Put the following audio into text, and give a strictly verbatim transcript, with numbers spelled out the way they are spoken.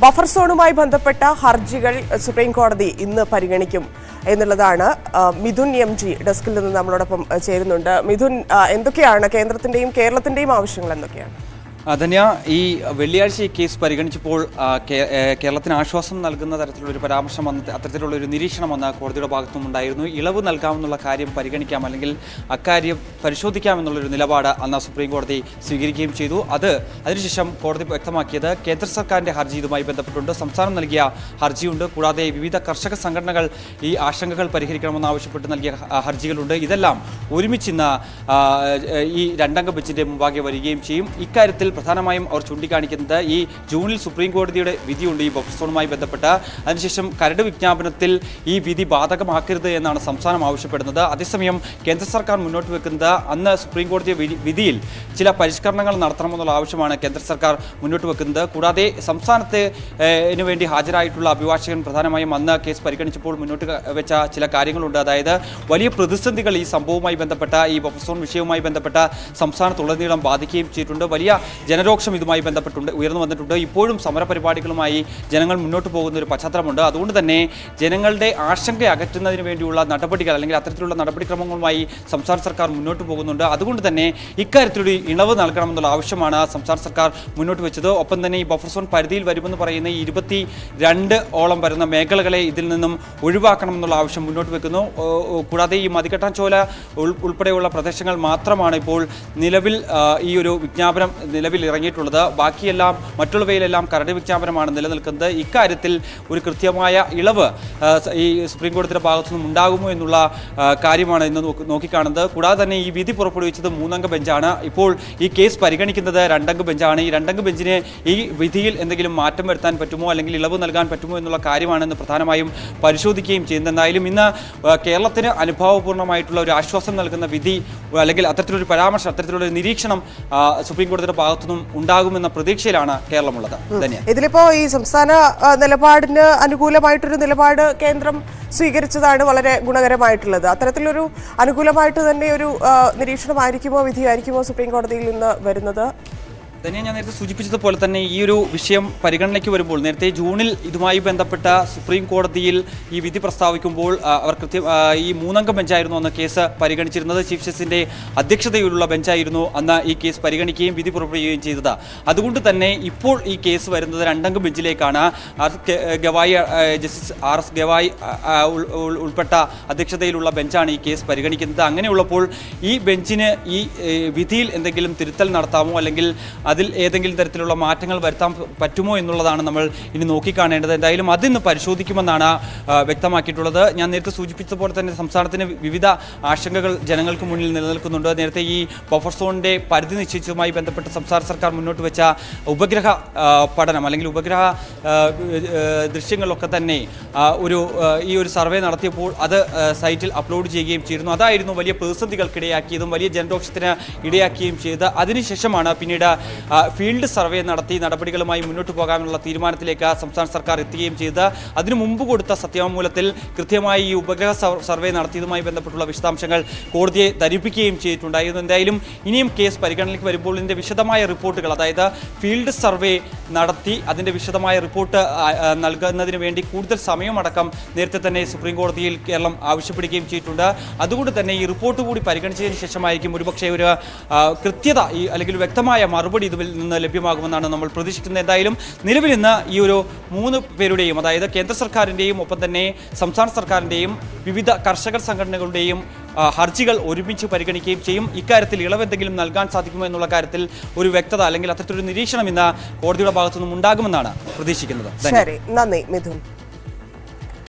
Buffer സോണുമായി ബന്ധപ്പെട്ട ഹർജികൾ supreme കോടതി ഇന്ന് പരിഗണിക്കും എന്നുള്ളതാണ്. മിഥുൻ എം ജി ഡെസ്കിൽ നിന്ന് നമ്മളോടൊപ്പം ചേരുന്നുണ്ട്. മിഥുൻ, എന്തൊക്കെയാണ് കേന്ദ്രത്തിന്റെയും കേരളത്തിന്റെയും ആവശ്യങ്ങൾ എന്തൊക്കെയാണ്? ധന്യ, ഈ വെള്ളിയാഴ്ച ഈ കേസ് പരിഗണിച്ചപ്പോൾ കേരളത്തിന് ആശ്വാസം നൽകുന്ന തരത്തിലുള്ളൊരു പരാമർശം വന്ന അത്തരത്തിലുള്ളൊരു നിരീക്ഷണം വന്ന കോടതിയുടെ ഭാഗത്തുനിന്നും ഉണ്ടായിരുന്നു. ഇളവ് നൽകാമെന്നുള്ള കാര്യം പരിഗണിക്കാം, അല്ലെങ്കിൽ അക്കാര്യം പരിശോധിക്കാമെന്നുള്ളൊരു നിലപാട് അന്ന് സുപ്രീം കോടതി സ്വീകരിക്കുകയും ചെയ്തു. അത് അതിനുശേഷം കോടതി വ്യക്തമാക്കിയത് കേന്ദ്ര സർക്കാരിൻ്റെ ഹർജി ഇതുമായി ബന്ധപ്പെട്ടുണ്ട്. സംസ്ഥാനം നൽകിയ ഹർജിയുണ്ട്. കൂടാതെ വിവിധ കർഷക സംഘടനകൾ ഈ ആശങ്കകൾ പരിഹരിക്കണമെന്ന് ആവശ്യപ്പെട്ട് നൽകിയ ഹർജികളുണ്ട്. ഇതെല്ലാം ഒരുമിച്ചിന്ന് ഈ രണ്ടംഗ ബെഞ്ചിൻ്റെ മുമ്പാകെ വരികയും ചെയ്യും. ഇക്കാര്യത്തിൽ പ്രധാനമായും അവർ ചൂണ്ടിക്കാണിക്കുന്നത് ഈ ജൂണിൽ സുപ്രീം കോടതിയുടെ വിധിയുണ്ട് ഈ ബഫർ സോണുമായി ബന്ധപ്പെട്ട്. അതിനുശേഷം കരട് വിജ്ഞാപനത്തിൽ ഈ വിധി ബാധകമാക്കരുത് എന്നാണ് സംസ്ഥാനം ആവശ്യപ്പെടുന്നത്. അതേസമയം കേന്ദ്ര സർക്കാർ മുന്നോട്ട് വെക്കുന്നത് അന്ന് സുപ്രീം കോടതി വിധിയിൽ ചില പരിഷ്കരണങ്ങൾ നടത്തണമെന്നുള്ള ആവശ്യമാണ് കേന്ദ്ര സർക്കാർ മുന്നോട്ട് വെക്കുന്നത്. കൂടാതെ സംസ്ഥാനത്തിന് വേണ്ടി ഹാജരായിട്ടുള്ള അഭിഭാഷകൻ പ്രധാനമായും അന്ന് കേസ് പരിഗണിച്ചപ്പോൾ മുന്നോട്ട് വെച്ച ചില കാര്യങ്ങളുണ്ട്. അതായത് വലിയ പ്രതിസന്ധികൾ ഈ സംഭവവുമായി ബന്ധപ്പെട്ട ഈ ബഫർ സോൺ വിഷയവുമായി ബന്ധപ്പെട്ട സംസ്ഥാനത്തുടനീളം ബാധിക്കുകയും ചെയ്തിട്ടുണ്ട്. വലിയ ജനരോക്ഷം ഇതുമായി ബന്ധപ്പെട്ടുണ്ട് ഉയർന്നു വന്നിട്ടുണ്ട്. ഇപ്പോഴും സമരപരിപാടികളുമായി ജനങ്ങൾ മുന്നോട്ട് പോകുന്ന ഒരു പശ്ചാത്തലമുണ്ട്. അതുകൊണ്ട് തന്നെ ജനങ്ങളുടെ ആശങ്ക അകറ്റുന്നതിന് വേണ്ടിയുള്ള നടപടികൾ അല്ലെങ്കിൽ അത്തരത്തിലുള്ള നടപടിക്രമങ്ങളുമായി സംസ്ഥാന സർക്കാർ മുന്നോട്ട് പോകുന്നുണ്ട്. അതുകൊണ്ട് തന്നെ ഇക്കാര്യത്തിലൊരു ഇളവ് നൽകണമെന്നുള്ള ആവശ്യമാണ് സംസ്ഥാന സർക്കാർ മുന്നോട്ട് വെച്ചത്. ഒപ്പം തന്നെ ഈ ബഫർ സോൺ പരിധിയിൽ വരുമെന്ന് പറയുന്ന ഈ ഇരുപത്തി രണ്ട് ഓളം വരുന്ന മേഖലകളെ ഇതിൽ നിന്നും ഒഴിവാക്കണമെന്നുള്ള ആവശ്യം മുന്നോട്ട് വെക്കുന്നു. കൂടാതെ ഈ മതികെട്ടാൻചോല ഉൾപ്പെടെയുള്ള പ്രദേശങ്ങൾ മാത്രമാണ് ഇപ്പോൾ നിലവിൽ ഈ ഒരു വിജ്ഞാപനം നിലവിൽ ഇറങ്ങിയിട്ടുള്ളത്. ബാക്കിയെല്ലാം മറ്റുള്ളവയിലെല്ലാം കരട് വിജ്ഞാപനമാണ് നിലനിൽക്കുന്നത്. ഇക്കാര്യത്തിൽ ഒരു കൃത്യമായ ഇളവ് ഈ സുപ്രീം കോടതിയുടെ ഭാഗത്തുനിന്നും ഉണ്ടാകുമോ എന്നുള്ള കാര്യമാണ് ഇന്ന് നോക്കിക്കാണുന്നത്. കൂടാതെ തന്നെ ഈ വിധി പുറപ്പെടുവിച്ചത് മൂന്നംഗ ബെഞ്ചാണ്. ഇപ്പോൾ ഈ കേസ് പരിഗണിക്കുന്നത് രണ്ടംഗ ബെഞ്ചാണ്. ഈ രണ്ടംഗ ബെഞ്ചിന് ഈ വിധിയിൽ എന്തെങ്കിലും മാറ്റം വരുത്താൻ പറ്റുമോ അല്ലെങ്കിൽ ഇളവ് നൽകാൻ പറ്റുമോ എന്നുള്ള കാര്യമാണെന്ന് പ്രധാനമായും പരിശോധിക്കുകയും ചെയ്യുന്നത്. എന്തായാലും ഇന്ന് കേരളത്തിന് അനുഭവപൂർണ്ണമായിട്ടുള്ള ഒരു ആശ്വാസം നൽകുന്ന വിധി അല്ലെങ്കിൽ അത്തരത്തിലൊരു പരാമർശം, അത്തരത്തിലുള്ള ഒരു നിരീക്ഷണം സുപ്രീം കോടതിയുടെ ഭാഗത്തുനിന്നും ഉണ്ടാകുമെന്ന പ്രതീക്ഷയിലാണ് കേരളമുള്ളത്. ഇതിലിപ്പോ ഈ സംസ്ഥാന നിലപാടിന് അനുകൂലമായിട്ടൊരു നിലപാട് കേന്ദ്രം സ്വീകരിച്ചതാണ് വളരെ ഗുണകരമായിട്ടുള്ളത്. അത്തരത്തിലൊരു അനുകൂലമായിട്ട് തന്നെ ഒരു നിരീക്ഷണമായിരിക്കുമോ വിധിയായിരിക്കുമോ സുപ്രീം കോടതിയിൽ നിന്ന് വരുന്നത്? തന്നെ ഞാൻ നേരത്തെ സൂചിപ്പിച്ചതുപോലെ തന്നെ ഈ ഒരു വിഷയം പരിഗണനയ്ക്ക് വരുമ്പോൾ നേരത്തെ ജൂണിൽ ഇതുമായി ബന്ധപ്പെട്ട സുപ്രീം കോടതിയിൽ ഈ വിധി പ്രസ്താവിക്കുമ്പോൾ അവർ കൃത്യം ഈ മൂന്നംഗ ബെഞ്ചായിരുന്നു അന്ന് കേസ് പരിഗണിച്ചിരുന്നത്. ചീഫ് ജസ്റ്റിസിൻ്റെ അധ്യക്ഷതയിലുള്ള ബെഞ്ചായിരുന്നു അന്ന് ഈ കേസ് പരിഗണിക്കുകയും വിധി പുറപ്പെടുവിക്കുകയും ചെയ്തത്. അതുകൊണ്ട് തന്നെ ഇപ്പോൾ ഈ കേസ് വരുന്നത് രണ്ടംഗ ബെഞ്ചിലേക്കാണ്. Gavai justice R S Gavai ഉൾപ്പെട്ട അധ്യക്ഷതയിലുള്ള ബെഞ്ചാണ് ഈ കേസ് പരിഗണിക്കുന്നത്. അങ്ങനെയുള്ളപ്പോൾ ഈ ബെഞ്ചിന് ഈ വിധിയിൽ എന്തെങ്കിലും തിരുത്തൽ നടത്താമോ അല്ലെങ്കിൽ അതിൽ ഏതെങ്കിലും തരത്തിലുള്ള മാറ്റങ്ങൾ വരുത്താൻ പറ്റുമോ എന്നുള്ളതാണ് നമ്മൾ ഇനി നോക്കിക്കാണേണ്ടത്. എന്തായാലും അതിന്ന് പരിശോധിക്കുമെന്നാണ് വ്യക്തമാക്കിയിട്ടുള്ളത്. ഞാൻ നേരത്തെ സൂചിപ്പിച്ചതുപോലെ തന്നെ സംസ്ഥാനത്തിന് വിവിധ ആശങ്കകൾ ജനങ്ങൾക്ക് മുന്നിൽ നിലനിൽക്കുന്നുണ്ട്. നേരത്തെ ഈ ബഫർ സോണിൻ്റെ പരിധി നിശ്ചയിച്ചതുമായി ബന്ധപ്പെട്ട് സംസ്ഥാന സർക്കാർ മുന്നോട്ട് വെച്ച ഉപഗ്രഹ പഠനം അല്ലെങ്കിൽ ഉപഗ്രഹ ദൃശ്യങ്ങളൊക്കെ തന്നെ ഒരു ഈ ഒരു സർവേ നടത്തിയപ്പോൾ അത് സൈറ്റിൽ അപ്ലോഡ് ചെയ്യുകയും ചെയ്തിരുന്നു. അതായിരുന്നു വലിയ പ്രതിസന്ധികൾക്കിടയാക്കിയതും വലിയ ജനരോക്ഷത്തിന് ഇടയാക്കുകയും ചെയ്ത് അതിനുശേഷമാണ് പിന്നീട് ഫീൽഡ് സർവേ നടത്തി നടപടികളുമായി മുന്നോട്ട് പോകാനുള്ള തീരുമാനത്തിലേക്ക് സംസ്ഥാന സർക്കാർ എത്തുകയും ചെയ്ത് അതിനു മുമ്പ് കൊടുത്ത സത്യവാങ്മൂലത്തിൽ കൃത്യമായി ഈ ഉപഗ്രഹ സർവേ നടത്തിയതുമായി ബന്ധപ്പെട്ടുള്ള വിശദാംശങ്ങൾ കോടതിയെ ധരിപ്പിക്കുകയും ചെയ്തിട്ടുണ്ടായിരുന്നു. എന്തായാലും ഇനിയും കേസ് പരിഗണനയ്ക്ക് വരുമ്പോൾ ഇതിൻ്റെ വിശദമായ റിപ്പോർട്ടുകൾ, അതായത് ഫീൽഡ് സർവേ നടത്തി അതിൻ്റെ വിശദമായ റിപ്പോർട്ട് നൽകുന്നതിന് വേണ്ടി കൂടുതൽ സമയമടക്കം നേരത്തെ തന്നെ സുപ്രീം കോടതിയിൽ കേരളം ആവശ്യപ്പെടുകയും ചെയ്തിട്ടുണ്ട്. അതുകൊണ്ട് തന്നെ ഈ റിപ്പോർട്ട് കൂടി പരിഗണിച്ചതിന് ശേഷമായിരിക്കും ഒരുപക്ഷെ ഒരു കൃത്യത ഈ അല്ലെങ്കിൽ വ്യക്തമായ മറുപടി ഇതിൽ നിന്ന് ലഭ്യമാകുമെന്നാണ് നമ്മൾ പ്രതീക്ഷിക്കുന്നത്. എന്തായാലും നിലവിൽ ഇന്ന് ഈ ഒരു മൂന്ന് പേരുടെയും, അതായത് കേന്ദ്ര സർക്കാരിൻ്റെയും ഒപ്പം തന്നെ സംസ്ഥാന സർക്കാരിൻ്റെയും വിവിധ കർഷക സംഘടനകളുടെയും ഹർജികൾ ഒരുമിച്ച് പരിഗണിക്കുകയും ചെയ്യും. ഇക്കാര്യത്തിൽ ഇളവ് എന്തെങ്കിലും നൽകാൻ സാധിക്കുമോ എന്നുള്ള കാര്യത്തിൽ ഒരു വ്യക്തത അല്ലെങ്കിൽ അത്തരത്തിലൊരു നിരീക്ഷണം ഇന്ന് കോടതിയുടെ ഭാഗത്തുനിന്നും ഉണ്ടാകുമെന്നാണ് പ്രതീക്ഷിക്കുന്നത്. ശരി, നന്ദി മിഥുൻ.